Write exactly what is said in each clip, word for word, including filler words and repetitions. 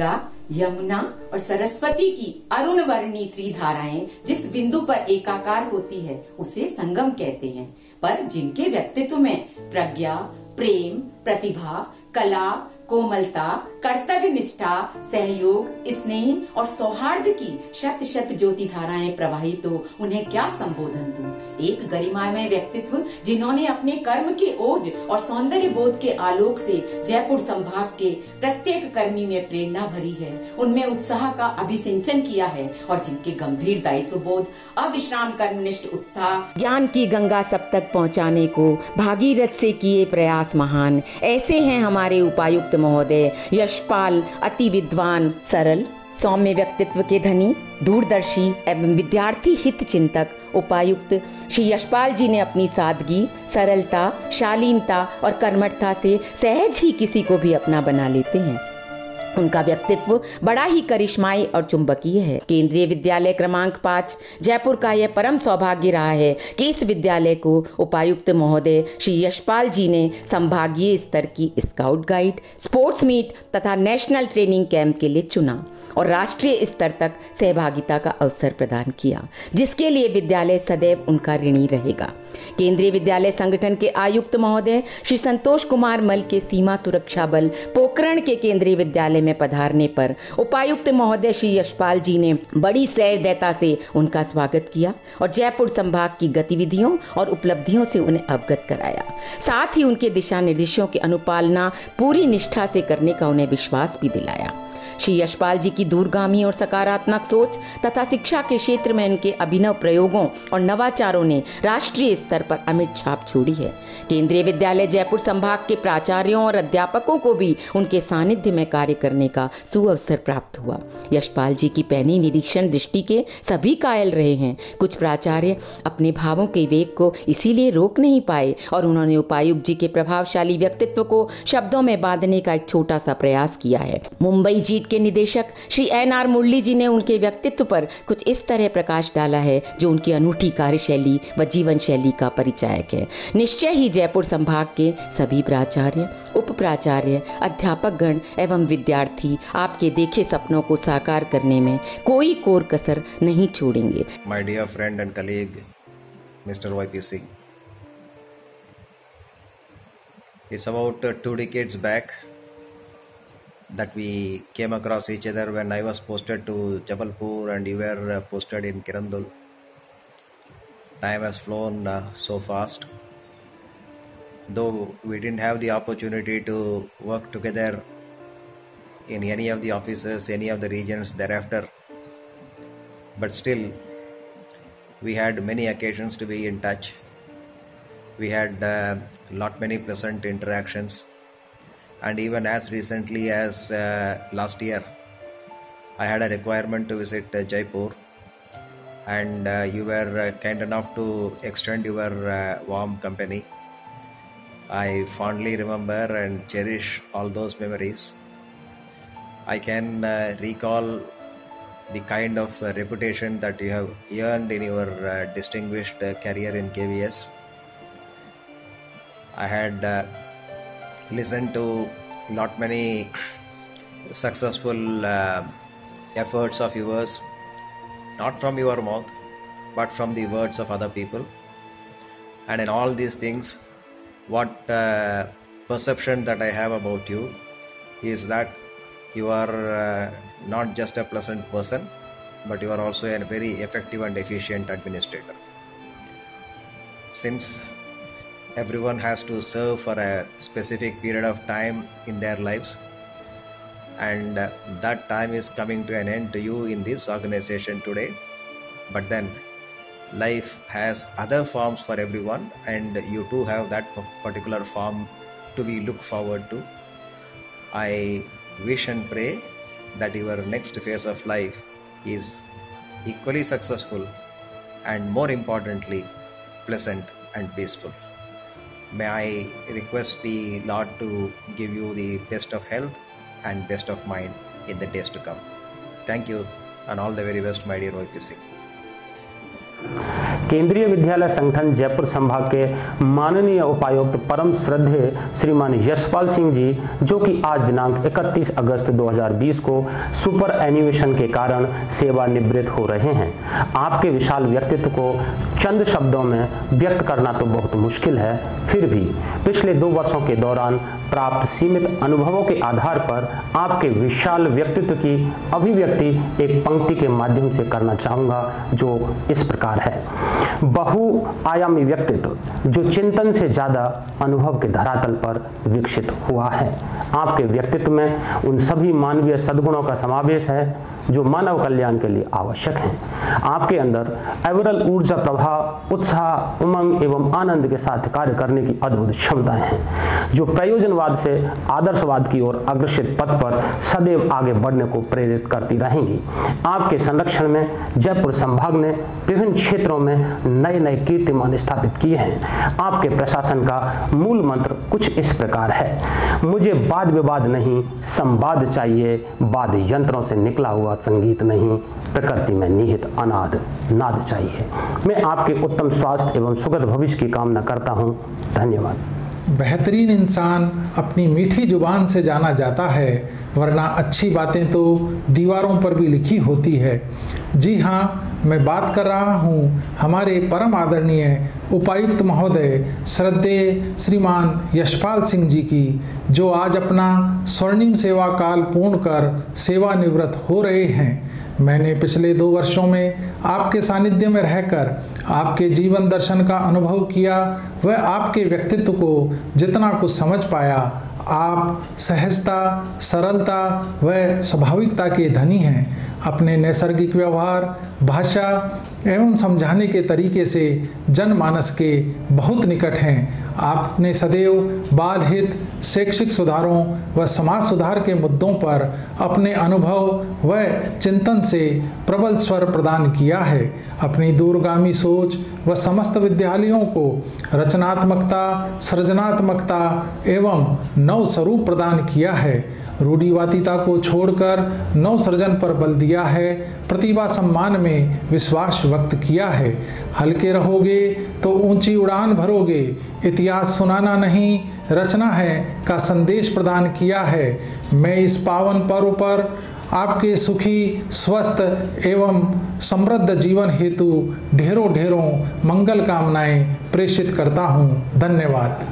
गंगा, यमुना और सरस्वती की अरुण वर्णी त्रिधाराएं जिस बिंदु पर एकाकार होती है उसे संगम कहते हैं। पर जिनके व्यक्तित्व में प्रज्ञा, प्रेम, प्रतिभा, कला, कोमलता, कर्तव्य निष्ठा, सहयोग, स्नेह और सौहार्द की शत शत ज्योति धाराएं प्रवाहित हो, उन्हें क्या संबोधन दूं। एक गरिमामय व्यक्तित्व जिन्होंने अपने कर्म के ओज और सौंदर्य बोध के आलोक से जयपुर संभाग के प्रत्येक कर्मी में प्रेरणा भरी है, उनमें उत्साह का अभिसिंचन किया है और जिनके गंभीर दायित्व बोध, अविश्राम कर्मनिष्ठ उत्साह, ज्ञान की गंगा सब तक पहुँचाने को भागीरथ से किए प्रयास महान। ऐसे हैं हमारे उपायुक्त महोदय यशपाल, अति विद्वान, सरल, सौम्य व्यक्तित्व के धनी, दूरदर्शी एवं विद्यार्थी हित चिंतक उपायुक्त श्री यशपाल जी ने अपनी सादगी, सरलता, शालीनता और कर्मठता से सहज ही किसी को भी अपना बना लेते हैं। उनका व्यक्तित्व बड़ा ही करिश्माई और चुंबकीय है। केंद्रीय विद्यालय क्रमांक पाँच जयपुर का यह परम सौभाग्य रहा है कि इस विद्यालय को उपायुक्त महोदय श्री यशपाल जी ने संभागीय स्तर की स्काउट गाइड, स्पोर्ट्स मीट तथा नेशनल ट्रेनिंग कैंप के लिए चुना और राष्ट्रीय स्तर तक सहभागिता का अवसर प्रदान किया, जिसके लिए विद्यालय सदैव उनका ऋणी रहेगा। केंद्रीय विद्यालय संगठन के आयुक्त महोदय श्री संतोष कुमार मल के सीमा सुरक्षा बल पोखरण के केंद्रीय विद्यालय में पधारने पर उपायुक्त महोदय श्री यशपाल जी ने बड़ी सहृदयता से उनका स्वागत किया और जयपुर संभाग की गतिविधियों और उपलब्धियों से उन्हें अवगत कराया। साथ ही उनके दिशा निर्देशों की अनुपालना पूरी निष्ठा से करने का उन्हें विश्वास भी दिलाया। श्री यशपाल जी की दूरगामी और सकारात्मक सोच तथा शिक्षा के क्षेत्र में उनके अभिनव प्रयोगों और नवाचारों ने राष्ट्रीय स्तर पर अमिट छाप छोड़ी है। केंद्रीय विद्यालय जयपुर संभाग के प्राचार्यों और अध्यापकों को भी उनके सानिध्य में कार्य करने का सुअवसर प्राप्त हुआ। यशपाल जी की पैनी निरीक्षण दृष्टि के सभी कायल रहे हैं। कुछ प्राचार्य अपने भावों के वेग को इसीलिए रोक नहीं पाए और उन्होंने उपायुक्त जी के प्रभावशाली व्यक्तित्व को शब्दों में बांधने का एक छोटा सा प्रयास किया है। मुंबई जीट के निदेशक श्री एन आर मुरली जी ने उनके व्यक्तित्व पर कुछ इस तरह प्रकाश डाला है जो उनकी अनूठी कार्यशैली व जीवन शैली का परिचायक है। निश्चय ही जयपुर संभाग के सभी प्राचार्य, उप प्राचार्य, अध्यापक गण एवं विद्यार्थी आपके देखे सपनों को साकार करने में कोई कोर कसर नहीं छोड़ेंगे। My dear friend and colleague, Mister Y P Singh, it's about uh, two decades back that we came across each other when I was posted to Jabalpur and you were uh, posted in Kirandul. Time has flown uh, so fast. Though we didn't have the opportunity to work together in any of the offices, any of the regions thereafter, but still we had many occasions to be in touch. We had uh, lot many pleasant interactions. And even as recently as uh, last year, I had a requirement to visit uh, Jaipur, and uh, you were uh, kind enough to extend your uh, warm company. I fondly remember and cherish all those memories. I can uh, recall the kind of uh, reputation that you have earned in your uh, distinguished uh, career in K V S. I had uh, listened to lot many successful uh, efforts of yours, not from your mouth, but from the words of other people. And in all these things, what uh, perception that I have about you is that you are uh, not just a pleasant person, but you are also a very effective and efficient administrator. Since everyone has to serve for a specific period of time in their lives, and uh, that time is coming to an end to you in this organization today, but then life has other forms for everyone, and you too have that particular form to be looked forward to. I wish and pray that your next phase of life is equally successful and, more importantly, pleasant and peaceful. May I request the Lord to give you the best of health and best of mind in the days to come. Thank you and all the very best, my dear Y P Singh. केंद्रीय विद्यालय संगठन जयपुर संभाग के माननीय उपायुक्त परम श्रद्धेय श्रीमान यशपाल सिंह जी, जो कि आज दिनांक इकतीस अगस्त दो हज़ार बीस को सुपर एनिवेशन के कारण सेवानिवृत्त हो रहे हैं। आपके विशाल व्यक्तित्व को चंद शब्दों में व्यक्त करना तो बहुत मुश्किल है, फिर भी पिछले दो वर्षों के दौरान प्राप्त सीमित अनुभवों के आधार पर आपके विशाल व्यक्तित्व की अभिव्यक्ति एक पंक्ति के माध्यम से करना चाहूँगा, जो इस प्रकार है। बहुआयामी व्यक्तित्व जो चिंतन से ज़्यादा अनुभव के धरातल पर विकसित हुआ है। आपके व्यक्तित्व में उन सभी मानवीय सद्गुणों का समावेश है जो मानव कल्याण के लिए आवश्यक हैं। आपके अंदर अविरल ऊर्जा, प्रभाव, उत्साह, उमंग एवं आनंद के साथ कार्य करने की अद्भुत क्षमताएं हैं, जो प्रयोजनवाद से आदर्शवाद की ओर अग्रसित पथ पर सदैव आगे बढ़ने को प्रेरित करती रहेंगी। आपके संरक्षण में जयपुर संभाग ने विभिन्न क्षेत्रों में नए नए कीर्तिमान स्थापित किए हैं। आपके प्रशासन का मूल मंत्र कुछ इस प्रकार है, मुझे वाद विवाद नहीं, संवाद चाहिए, वाद यंत्रों से निकला हुआ संगीत नहीं, प्रकृति में निहित अनाद नाद चाहिए। मैं आपके उत्तम स्वास्थ्य एवं सुखद भविष्य की कामना करता हूं। धन्यवाद। बेहतरीन इंसान अपनी मीठी जुबान से जाना जाता है, वरना अच्छी बातें तो दीवारों पर भी लिखी होती है। जी हाँ, मैं बात कर रहा हूँ हमारे परम आदरणीय उपायुक्त महोदय श्रद्धेय श्रीमान यशपाल सिंह जी की, जो आज अपना स्वर्णिम सेवा काल पूर्ण कर सेवानिवृत्त हो रहे हैं। मैंने पिछले दो वर्षों में आपके सानिध्य में रहकर आपके जीवन दर्शन का अनुभव किया, वह आपके व्यक्तित्व को जितना कुछ समझ पाया। आप सहजता, सरलता व स्वाभाविकता के धनी हैं। अपने नैसर्गिक व्यवहार, भाषा एवं समझाने के तरीके से जनमानस के बहुत निकट हैं। आपने सदैव बाल हित, शैक्षिक सुधारों व समाज सुधार के मुद्दों पर अपने अनुभव व चिंतन से प्रबल स्वर प्रदान किया है। अपनी दूरगामी सोच व समस्त विद्यालयों को रचनात्मकता, सृजनात्मकता एवं नव स्वरूप प्रदान किया है। रूढ़िवादिता को छोड़कर नव सृजन पर बल दिया है। प्रतिभा सम्मान में विश्वास व्यक्त किया है। हल्के रहोगे तो ऊंची उड़ान भरोगे, इतिहास सुनाना नहीं रचना है का संदेश प्रदान किया है। मैं इस पावन पर्व पर आपके सुखी, स्वस्थ एवं समृद्ध जीवन हेतु ढेरों ढेरों मंगल कामनाएं प्रेषित करता हूँ। धन्यवाद।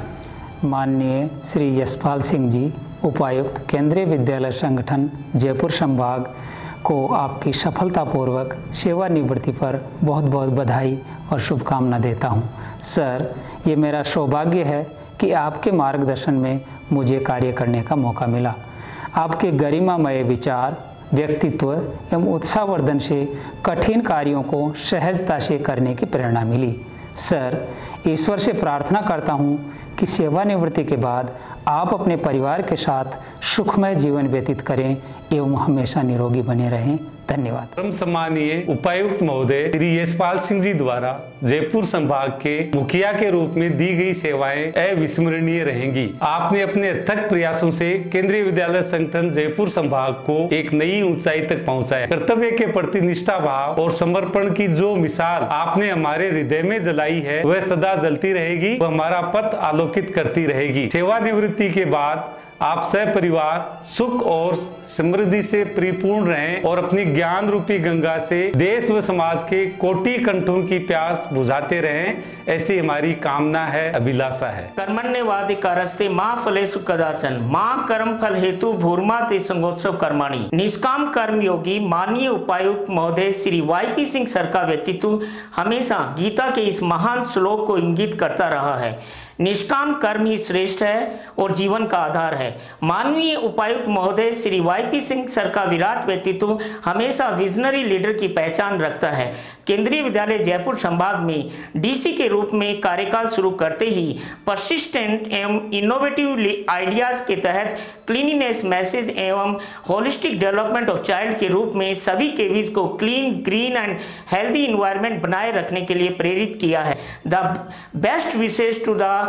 माननीय श्री यशपाल सिंह जी, उपायुक्त केंद्रीय विद्यालय संगठन जयपुर संभाग को आपकी सफलतापूर्वक सेवानिवृत्ति पर बहुत बहुत बधाई और शुभकामना देता हूं। सर, ये मेरा सौभाग्य है कि आपके मार्गदर्शन में मुझे कार्य करने का मौका मिला। आपके गरिमामय विचार, व्यक्तित्व एवं उत्साहवर्धन से कठिन कार्यों को सहजता से करने की प्रेरणा मिली। सर, ईश्वर से प्रार्थना करता हूँ कि सेवानिवृत्ति के बाद आप अपने परिवार के साथ सुखमय जीवन व्यतीत करें एवं हमेशा निरोगी बने रहें। धन्यवाद। परम सम्मानीय उपायुक्त महोदय श्री यशपाल सिंह जी द्वारा जयपुर संभाग के मुखिया के रूप में दी गई सेवाएं अविस्मरणीय रहेंगी। आपने अपने अथक प्रयासों से केंद्रीय विद्यालय संगठन जयपुर संभाग को एक नई ऊंचाई तक पहुंचाया। कर्तव्य के प्रति निष्ठा भाव और समर्पण की जो मिसाल आपने हमारे हृदय में जलाई है, वह सदा जलती रहेगी, वह हमारा पथ आलोकित करती रहेगी। सेवानिवृत्ति के बाद आप सपरिवार सुख और समृद्धि से परिपूर्ण रहें और अपनी ज्ञान रूपी गंगा से देश व समाज के कोटि कंठों की प्यास बुझाते रहें, ऐसी हमारी कामना है, अभिलाषा है। कर्मण्येवाधिकारस्ते मा फलेषु कदाचन मा कर्म फल हेतु भूर्मा ते संगोत्सव कर्माणि। निष्काम कर्म योगी माननीय उपायुक्त महोदय Shri Y P Singh sir का व्यक्तित्व हमेशा गीता के इस महान श्लोक को इंगित करता रहा है। निष्काम कर्म ही श्रेष्ठ है और जीवन का आधार है। माननीय उपायुक्त महोदय Shri Y P Singh sir का विराट व्यक्तित्व हमेशा विजनरी लीडर की पहचान रखता है। केंद्रीय विद्यालय जयपुर संभाग में डीसी के रूप में कार्यकाल शुरू करते ही परसिस्टेंट एवं इनोवेटिव आइडियाज के तहत क्लीनिनेस मैसेज एवं होलिस्टिक डेवलपमेंट ऑफ चाइल्ड के रूप में सभी के बीच को clean, green and healthy environment बनाए रखने के लिए प्रेरित किया है। The best wishes to the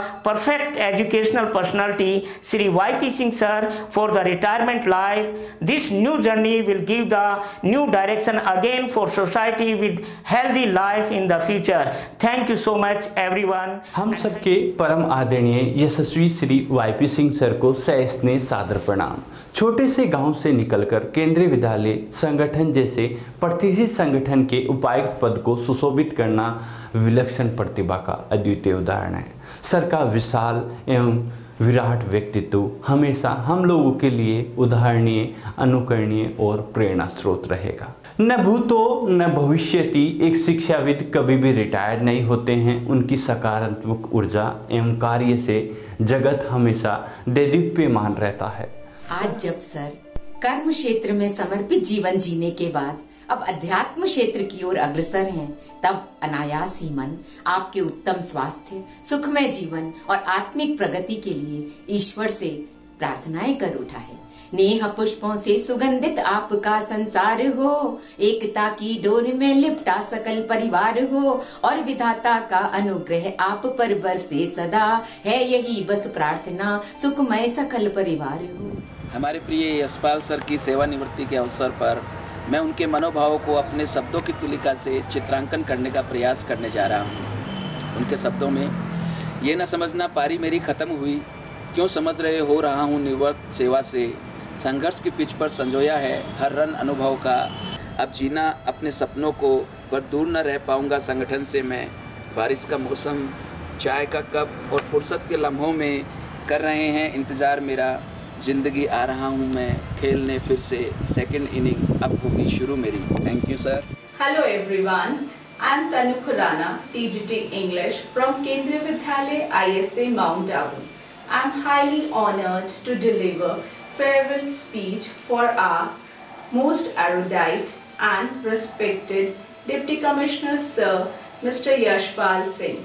perfect educational personality, Shri Y P Singh sir, for the retirement life. This new journey will give the new direction again for society with healthy life in the future. Thank you so much everyone. हम सबके परम आदरणीय यशस्वी Shri Y P Singh sir को सस्नेह सादर प्रणाम। छोटे से गांव से निकलकर केंद्रीय विद्यालय संगठन जैसे प्रतिष्ठित संगठन के उपायुक्त पद को सुशोभित करना विलक्षण प्रतिभा का अद्वितीय उदाहरण है। सर का विशाल एवं विराट व्यक्तित्व हमेशा हम लोगों के लिए उदाहरणीय, अनुकरणीय और प्रेरणा स्रोत रहेगा। न भूतो न भविष्यति एक शिक्षाविद कभी भी रिटायर नहीं होते हैं। उनकी सकारात्मक ऊर्जा एवं कार्य से जगत हमेशा देदीप्यमान रहता है। आज जब सर कर्म क्षेत्र में समर्पित जीवन जीने के बाद अब अध्यात्म क्षेत्र की ओर अग्रसर हैं, तब अनायास ही मन आपके उत्तम स्वास्थ्य, सुखमय जीवन और आत्मिक प्रगति के लिए ईश्वर से प्रार्थनाएं कर उठा है। नेह पुष्पों से सुगंधित आपका संसार हो, एकता की डोर में लिपटा सकल परिवार हो, और विधाता का अनुग्रह आप पर बरसे सदा, है यही बस प्रार्थना, सुखमय सकल परिवार हो। हमारे प्रिय यशपाल सर की सेवानिवृत्ति के अवसर पर मैं उनके मनोभावों को अपने शब्दों की तुलिका से चित्रांकन करने का प्रयास करने जा रहा हूँ। उनके शब्दों में, ये न समझना पारी मेरी ख़त्म हुई, क्यों समझ रहे हो रहा हूँ निवृत्त सेवा से, संघर्ष की पिच पर संजोया है हर रन अनुभव का, अब जीना अपने सपनों को, पर दूर न रह पाऊँगा संगठन से मैं। बारिश का मौसम, चाय का कप और फुर्सत के लम्हों में कर रहे हैं इंतज़ार मेरा, जिंदगी आ रहा हूँ मैं खेलने फिर से, सेकंड इनिंग अब होगी शुरू मेरी। Thank you sir. Hello everyone, I am Tanu Khurana, T G T English from केंद्रीय विद्यालय I S A Mount Abu. I am highly honored to deliver farewell speech for our most erudite and respected Deputy Commissioner Sir Mister Yashpal Singh.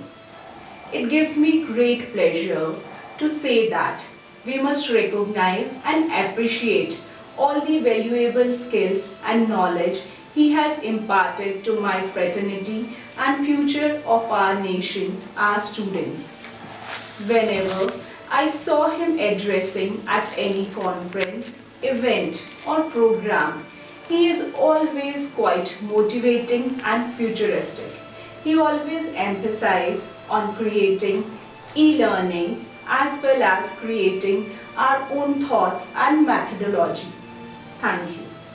It gives me great pleasure to say that we must recognize and appreciate all the valuable skills and knowledge he has imparted to my fraternity and future of our nation, our students. Whenever I saw him addressing at any conference, event or program, he is always quite motivating and futuristic. He always emphasized on creating e-learning as well as creating our own thoughts and methodology. Thank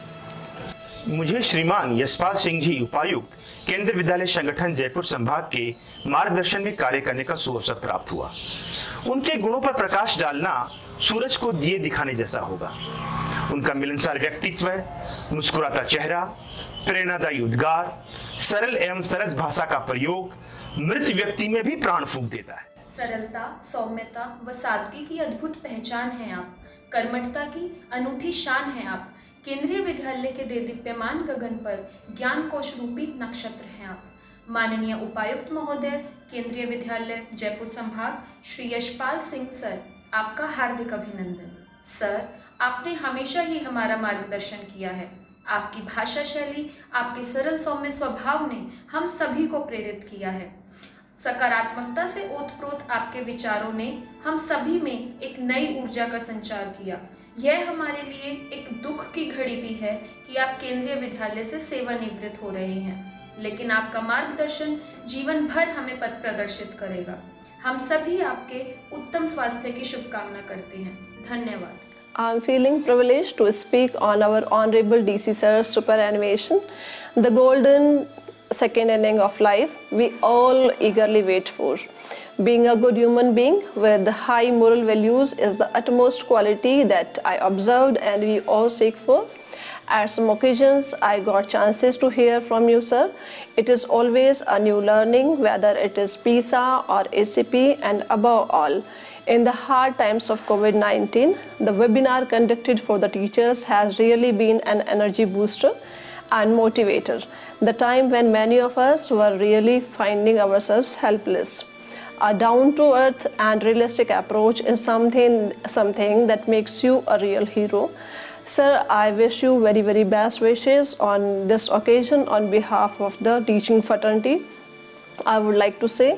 you. मुझे श्रीमान यशपाल सिंह जी उपायुक्त केंद्रीय विद्यालय संगठन जयपुर संभाग के मार्गदर्शन में कार्य करने का सुअवसर प्राप्त हुआ। उनके गुणों पर प्रकाश डालना सूरज को दिए दिखाने जैसा होगा। उनका मिलनसार व्यक्तित्व, मुस्कुराता चेहरा, प्रेरणादायी उद्गार, सरल एवं सरस भाषा का प्रयोग मृत व्यक्ति में भी प्राण फूंक देता है। सरलता, सौम्यता व सादगी की अद्भुत पहचान है आप, कर्मठता की अनूठी शान है आप, केंद्रीय विद्यालय के देदीप्यमान गगन पर ज्ञान कोश रूपी नक्षत्र हैं आप। माननीय उपायुक्त महोदय, केंद्रीय विद्यालय जयपुर संभाग श्री यशपाल सिंह सर, आपका हार्दिक अभिनंदन। सर, आपने हमेशा ही हमारा मार्गदर्शन किया है। आपकी भाषा शैली, आपके सरल सौम्य स्वभाव ने हम सभी को प्रेरित किया है। सकारात्मकता से ओतप्रोत आपके विचारों ने हम सभी में एक नई ऊर्जा का संचार किया। यह हमारे लिए एक दुख की घड़ी भी है कि आप केंद्रीय विद्यालय से सेवानिवृत्त हो रहे हैं, लेकिन आपका मार्गदर्शन जीवन भर हमें पथ प्रदर्शित करेगा। हम सभी आपके उत्तम स्वास्थ्य की शुभकामना करते हैं। धन्यवाद। I am feeling privileged to speak on our Honorable D C Sir's superannuation, the golden second inning of life we all eagerly wait for. Being a good human being with high moral values is the utmost quality that I observed and we all seek for. At some occasions, I got chances to hear from you, sir. It is always a new learning, whether it is PISA or A C P, and above all, in the hard times of COVID nineteen, the webinar conducted for the teachers has really been an energy booster and motivator. The time when many of us were really finding ourselves helpless. A down-to-earth and realistic approach is something, something that makes you a real hero. Sir, I wish you very, very best wishes on this occasion on behalf of the teaching fraternity. I would like to say,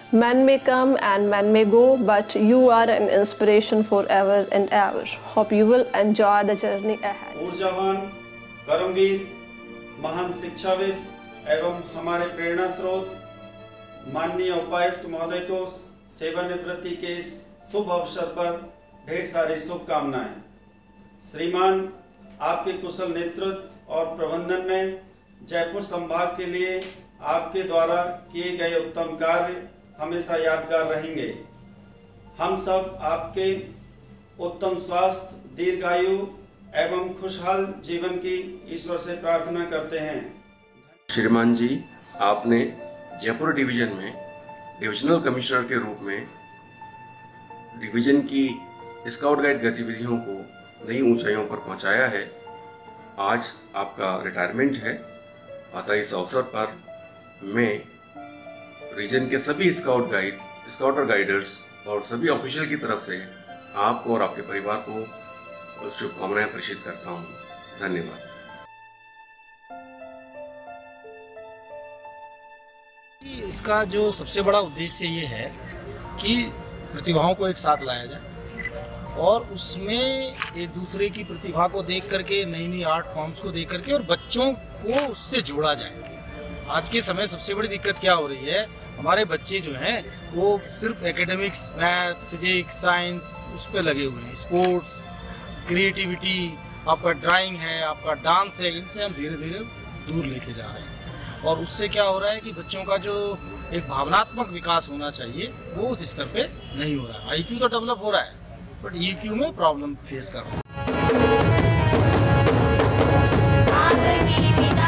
Men may come and men may go, but you are an inspiration forever and ever. Hope you will enjoy the journey ahead. ऊर्जावान, कर्मवीर, महान शिक्षाविद एवं हमारे प्रेरणा स्रोत माननीय उपायुक्त महोदय को सेवानिवृत्ति के इस शुभ अवसर पर ढेर सारी शुभकामनाएं। श्रीमान, आपके कुशल नेतृत्व और प्रबंधन में जयपुर संभाग के लिए आपके द्वारा किए गए उत्तम कार्य हमेशा यादगार रहेंगे। हम सब आपके उत्तम स्वास्थ्य, दीर्घायु एवं खुशहाल जीवन की ईश्वर से प्रार्थना करते हैं। श्रीमान जी, आपने जयपुर डिवीजन में डिविजनल कमिश्नर के रूप में डिवीजन की स्काउट गाइड गतिविधियों को नई ऊंचाइयों पर पहुंचाया है। आज आपका रिटायरमेंट है, अतः इस अवसर पर मैं रीजन के सभी स्काउट गाइड, स्काउट और गाइडर्स और सभी ऑफिशियल की तरफ से आपको और आपके परिवार को शुभकामनाएं प्रेषित करता हूं। धन्यवाद। इसका जो सबसे बड़ा उद्देश्य ये है कि प्रतिभाओं को एक साथ लाया जाए और उसमें एक दूसरे की प्रतिभा को देख करके, नई नई आर्ट फॉर्म्स को देख करके और बच्चों को उससे जोड़ा जाए। आज के समय सबसे बड़ी दिक्कत क्या हो रही है, हमारे बच्चे जो हैं वो सिर्फ एकेडमिक्स, मैथ, फिजिक्स, साइंस उस पर लगे हुए हैं। स्पोर्ट्स, क्रिएटिविटी, आपका ड्राइंग है, आपका डांस है, इनसे हम धीरे धीरे दूर लेके जा रहे हैं और उससे क्या हो रहा है कि बच्चों का जो एक भावनात्मक विकास होना चाहिए वो उस स्तर पे नहीं हो रहा है। आई क्यू तो डेवलप हो रहा है बट ई क्यू में प्रॉब्लम फेस कर रहा है।